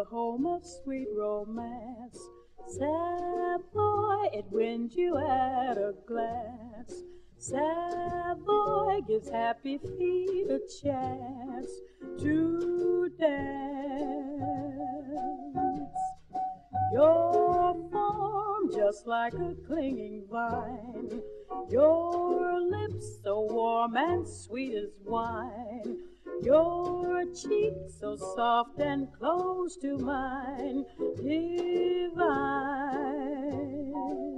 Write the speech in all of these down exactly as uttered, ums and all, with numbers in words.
the home of sweet romance. Savoy, it wins you at a glance. Savoy gives happy feet a chance to dance. Your form just like a clinging vine, your lips so warm and sweet as wine, your cheeks so soft and close to mine, divine.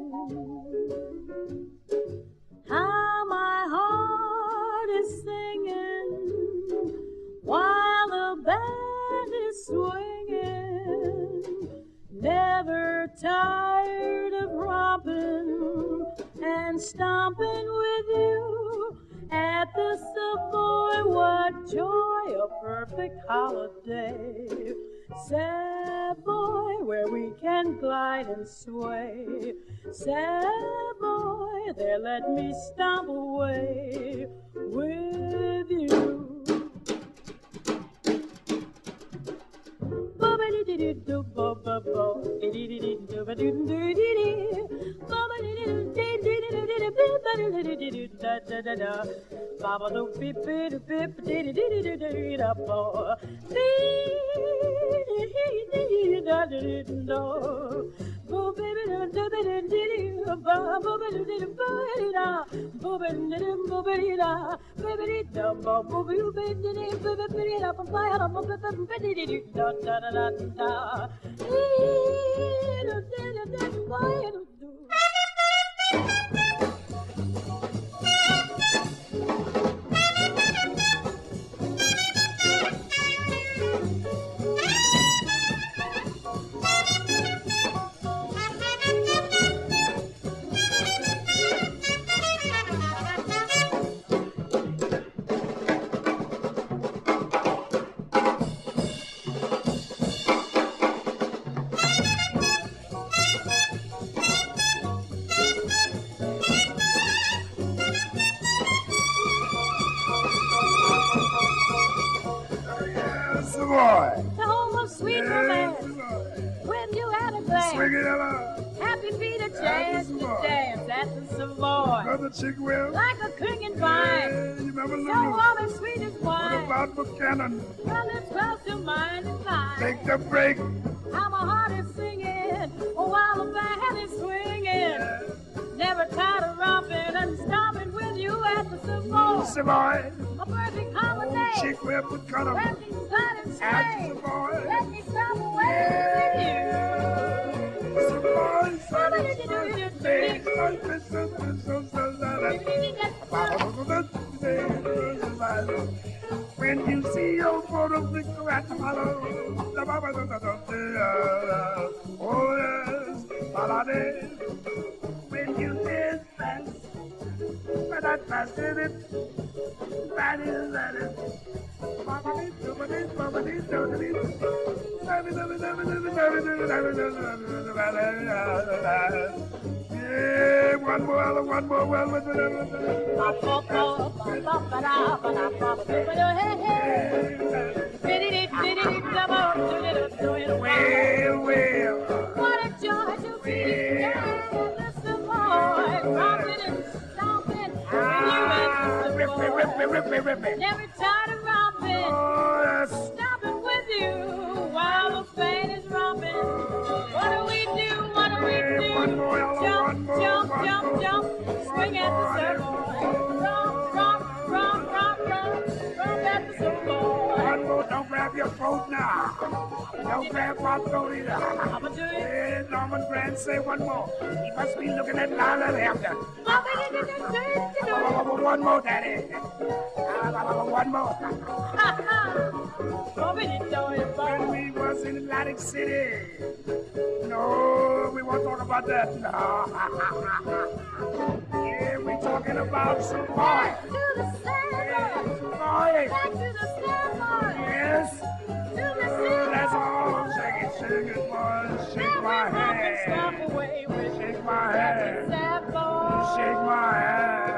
How my heart is singing while the band is swinging, never tired of romping and stomping with you at the Savoy. What joy, a perfect holiday. Savoy, where we can glide and sway. Savoy, there let me stomp away with you. Savoy. The home of sweet Yes, romance. Savoy. When you had a glance, Swing it out. happy feet a chance to Savoy. dance at the Savoy. Brother Chigwell. Like a clinging vine, Yeah, you remember so Lulu? warm and sweet as What wine. about Buchanan? Well, it's close to mine and mine. Take the break. How my heart is singing while the band is swinging. Never tired of romping and stomping with you at the Savoy. Savoy. A perfect holiday. Chigwell Buchanan. Let me glide and At sway. the Savoy. Let me stop away with you. Savoy. When you see your photo picture at the hollow, oh yes, holiday. When you dance fast, but that fast in it, that is that is. Yeah, one more, one more, one more. Well, well. What a joy to be together, the Savoy, romping and stomping with you at the Rip me, rip me, Savoy. rip me, rip me. Never tired of romping, Oh, yes. stomping with you while the band is romping. What do we do? What do we do? One more, one Jump, more, jump, one jump, more. jump. Swing at the Savoy. Romp, romp, romp, romp, romp. Romp at the Savoy. One more, don't grab your throat now. Don't grab my throat either. I'ma do it. Yeah, Norman Grant, say one more. He must be looking at Lila Hampton. One more, Daddy. One more. When we was in Atlantic City. No, we won't talk about that. No. Yeah, we talking about some boy. Back to the Savoy. Boy. Back to the Savoy. Yes. To the Uh, Savoy. that's all. Shake it, shake it, boy. Shake my Stop hand. away with Shake my hand. Savoy. Shake my hand.